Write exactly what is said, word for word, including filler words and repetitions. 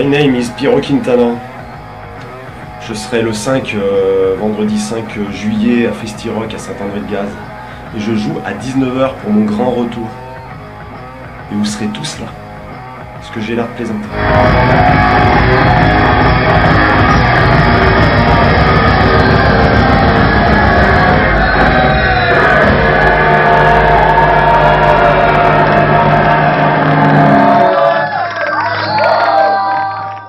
My name is Piro Quintana. Je serai le cinq, euh, vendredi cinq juillet à Festi-Rock à Saint-André-de-Gaz. Et je joue à dix-neuf heures pour mon grand retour. Et vous serez tous là. Parce que j'ai l'air de plaisanter.